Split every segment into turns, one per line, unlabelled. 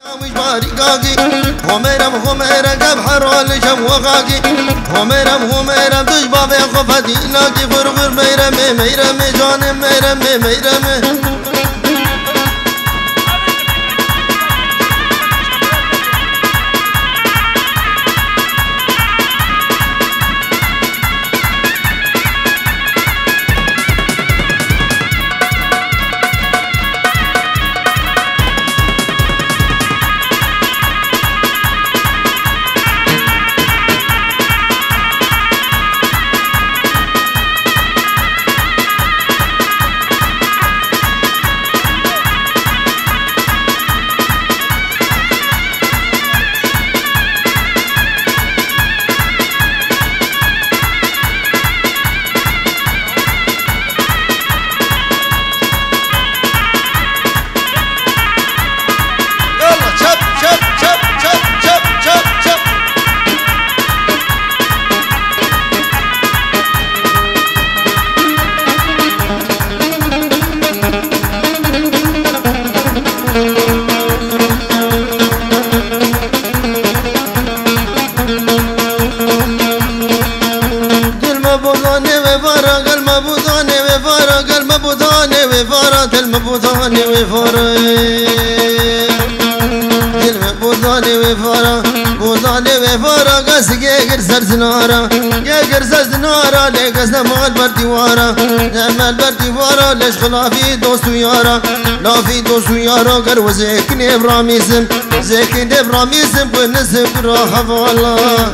هميرم بحرول شم وغاقي هميرم دوش بابي خفتي لاقي غرغر ميرم جانم ميرم زنارا لقص مال برديوارا ليش خلافي دوست ويارا لا في دوست ويارا قر وزيكني براميسم زيكني براميسم ونسب راح والله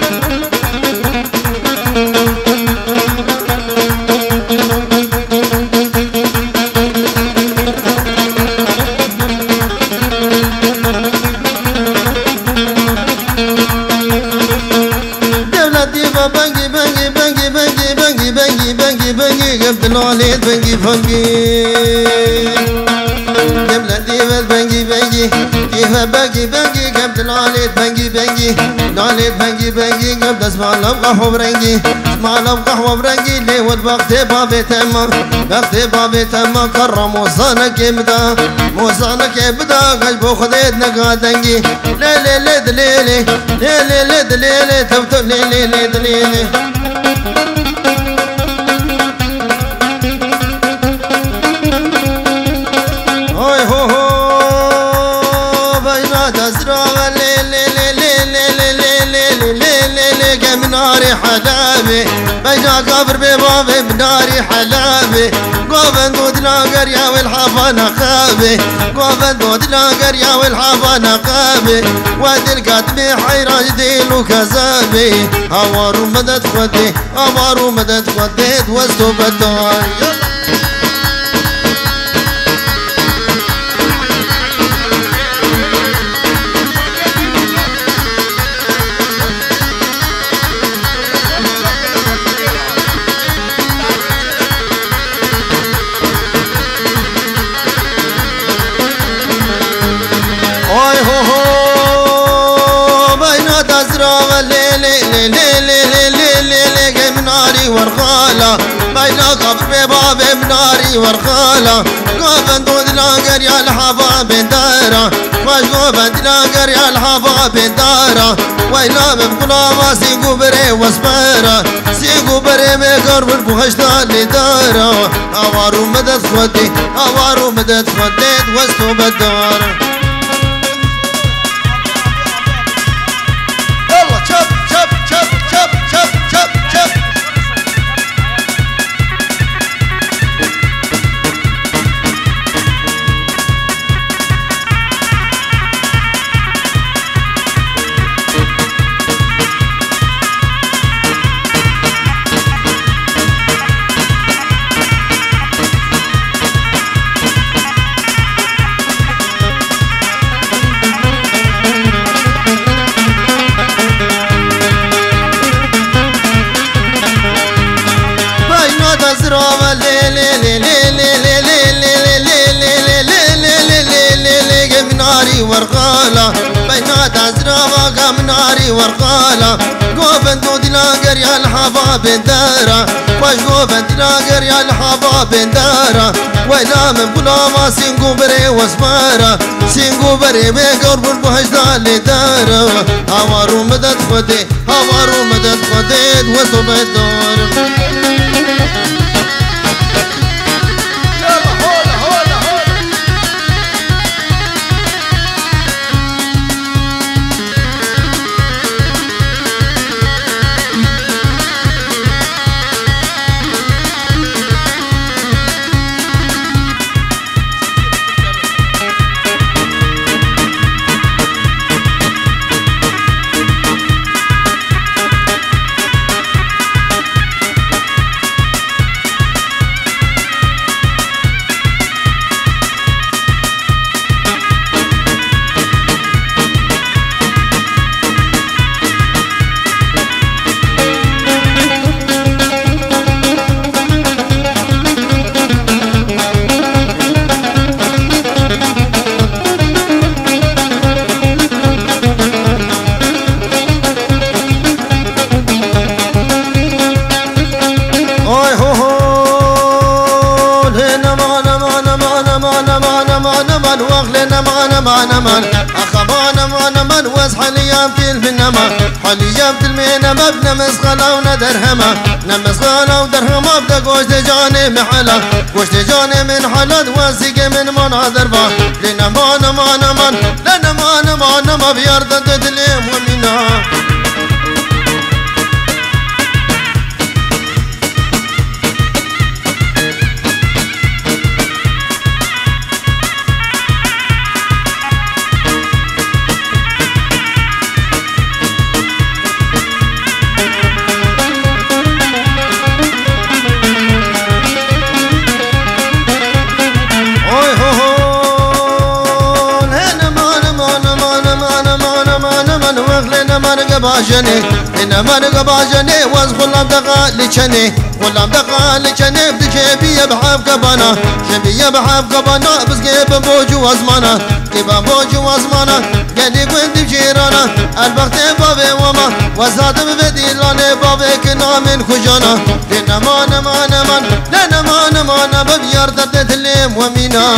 ناليت بنجي قبل ديفل بنجي كيف بنجي قبل ناليت بنجي قبل اسمع لو قهوة برنجي ليه والوقت بابي تما كرم وصانك يبدا قلبو خذيت نقادنجي ليلي تبتو ليلي بينا قبر ببابي بناري حلابي قوفن دودنا قريا والحافانا خابي قوفن دودنا قريا والحافانا خابي وادي القاتمي حيران جديل وكذابي هوارو مدد خديت وستو بداي بينا قبر ببابي بناري ورخالة قوفن دودنا قريا الحافا بندارة قوفن دودنا قريا الحافا بندارة ويلا بمقلا ما سيقو بري واسبارة سيقو بري ميقر والبوهشتا لدارة اوارو مدد خديت وستو بدارة يلا شب ورقالة بينات أزرابك من ناري ورقالة قوفن دود لاقر يا الحباب دارا واش قوفن لاقر يا الحباب دارا ويلا من بلا ما سينقو بري واسمارا سينقو بري بقرب البهجدال دارا هوارو مدد خدي هوارو مدد خدي وصوب الدور من واسحل يابتل بالنما حلي يابتل مينا مبنى مسخلا وندرهما نمسخلا ودرهما بدا قوشت جاني محلا قوشت جاني من حلد واسيق من مناظر با لنا مانا مانا من لنا مانا مانا ما بيارد تدليم ومنا باجني إن مرق باجني واز غلام دقا لشني غلام دقا لشني بجيبي بحاب كبانا جيبي بحاب كبانا بس جيب بوجو أزمانا جيب بوجو أزمانا قالي كنت بجيرانا البخت بابي وما وزاد ببديلاني بابي كنا من خجانا لنا مانا مانا من لنا مانا مانا ببيارد تتلم ومينا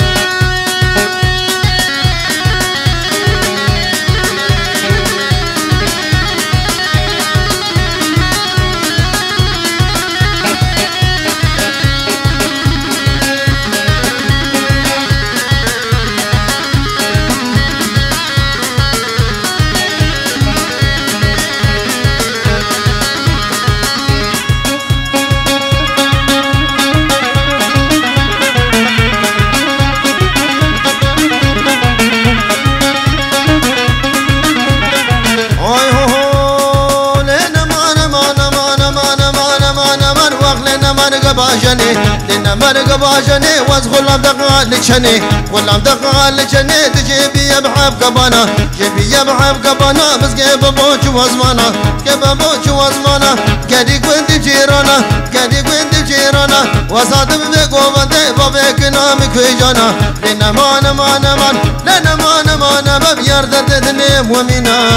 باجني لنا مرق باجني واز غلام دقا لشني غلام دقا لشني تجيبي بحب كبانا جيبي بحب كبانا بس جيب بوجو وزمانا جيب بوجو وزمانا قدي كنت جيرانا قدي كنت جيرانا وصادم بقوبتي بابك نامك في جانا لنا مانا مانا من لنا مانا مانا ببيارد تدنيم ومينا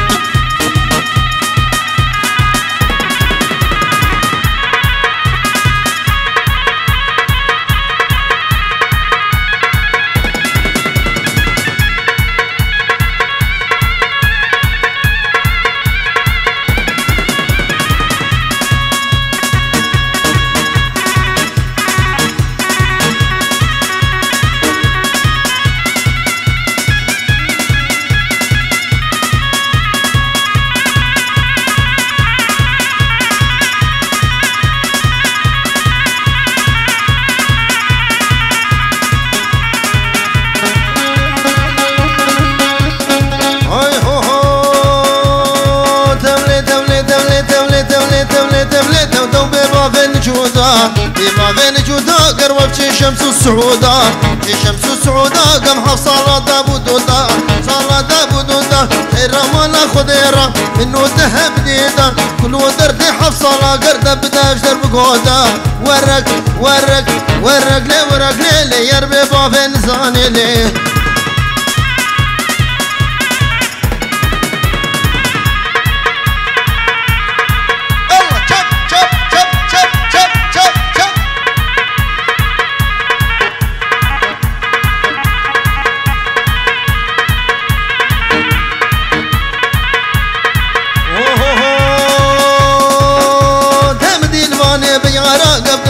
بين جودا قرب شمس السعودا شمس السعودا قم حف صلاة بودودا صلاة بودودا الرمال خضيرة منو ذهب ديدا كل ودرت حف صلاة قرد بدا بشتر بقودا ورق ورق ورق لي ورق لي يربي بابين زاني لي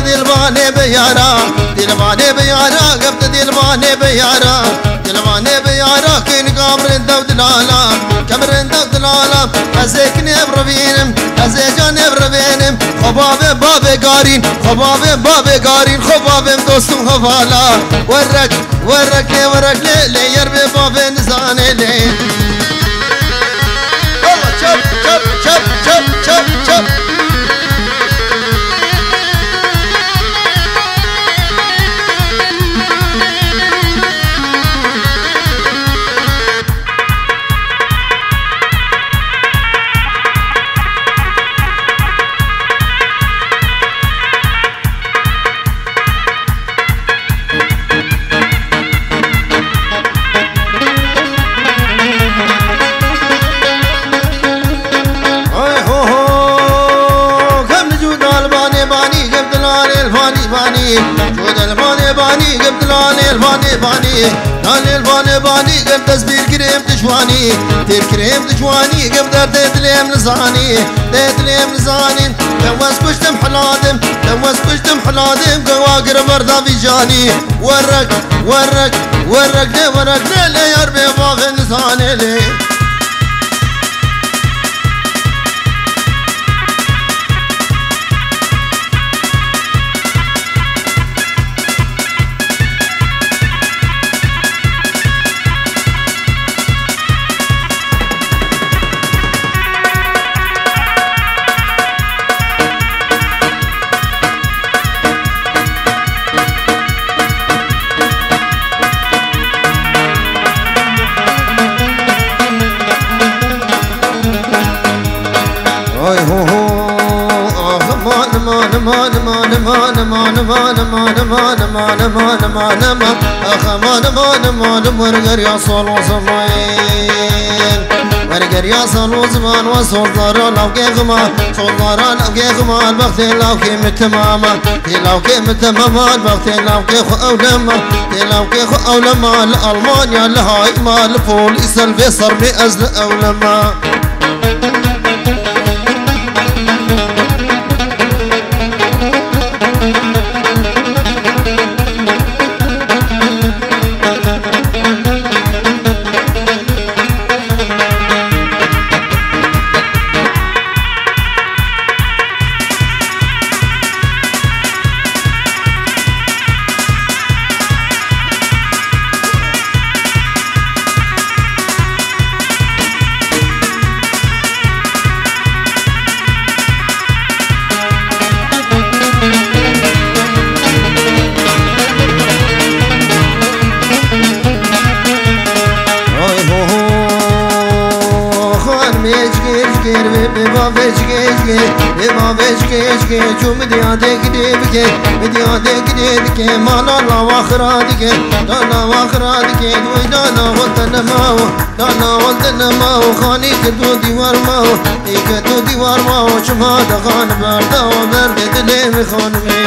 دلباني بيارا دلباني بيارا قبت دلباني بيارا دلباني بيارا كين قبرن دودلالا كبرن دودلالا ازيكني بربينم ازيجاني بربينم خباب باب قارين خباب باب قارين خباب دوستم خفالا ورك لي يربي باب نزاني لي والله شب جود الفاني باني قبل لاني الفاني باني قبل تسبيل كريم تشواني تير كريم تشواني قبل تدليم نزاني لوز كشتم حلادم قواقر مرضى في جاني ورق لي يربي باب نزاني لي ورقر يا صلو زمان ورقر يا صلو زمان وصدر لوكي غمان بختي لوكي متماما لوكي متماما بختي لوكي خو أولما لألمانيا لهاي مال فول إسل فيصر بأزل أولما جو مديا دك مالا لا واخرادك ويدانا ولدنا ماو خاني كدو ديوار ماو شما دغان بردا وبرد دلي خانمي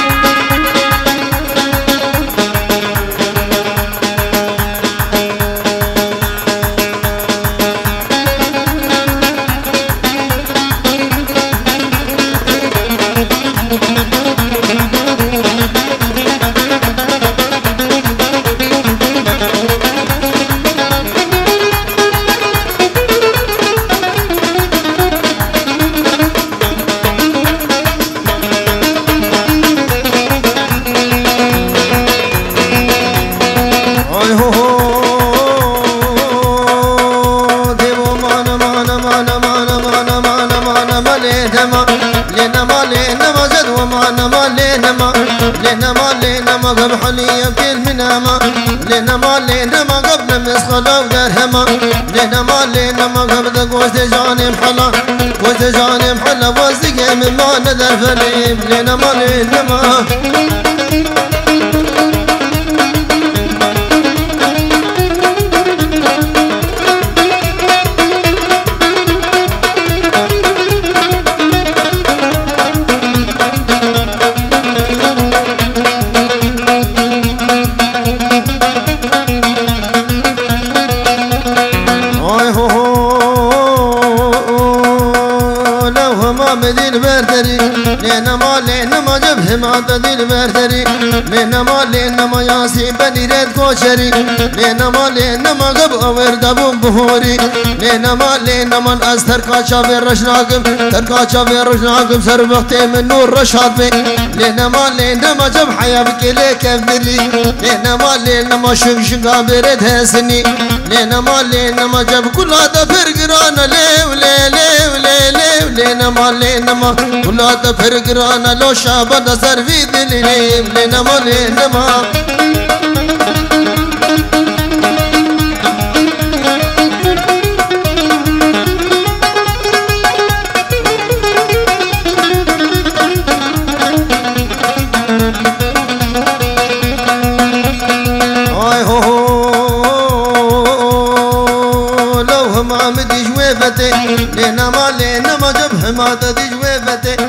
لينا قبل حلية كل منامة لينا ما قبل مسخلة ودرهمة لينا ما قبل قوست جاني محلا وزقي من ما ندر فليم لينا ما لينا ما جب هما تدير بردري لنا ما لنا ما ياسين بني رد كوشري لنا ما لنا ما قب ورد ابو بهوري لنا ما لنا من استر كاشا برشناكم تركاشا برشناكم سر وقتي من نور رشاد بي لنا ما لنا ما جب حيا بكلي كفري لنا ما لنا ما شنقا برد هسني لنا ما لنا ما جب كل هذا فرقرانا ليه وليه ليه وليه ليه لنا ما لنا ما كل هذا فرقرانا لو شابنا سر في دلي لنا ما لنا ما لنا ما جب ما تدي جويفتي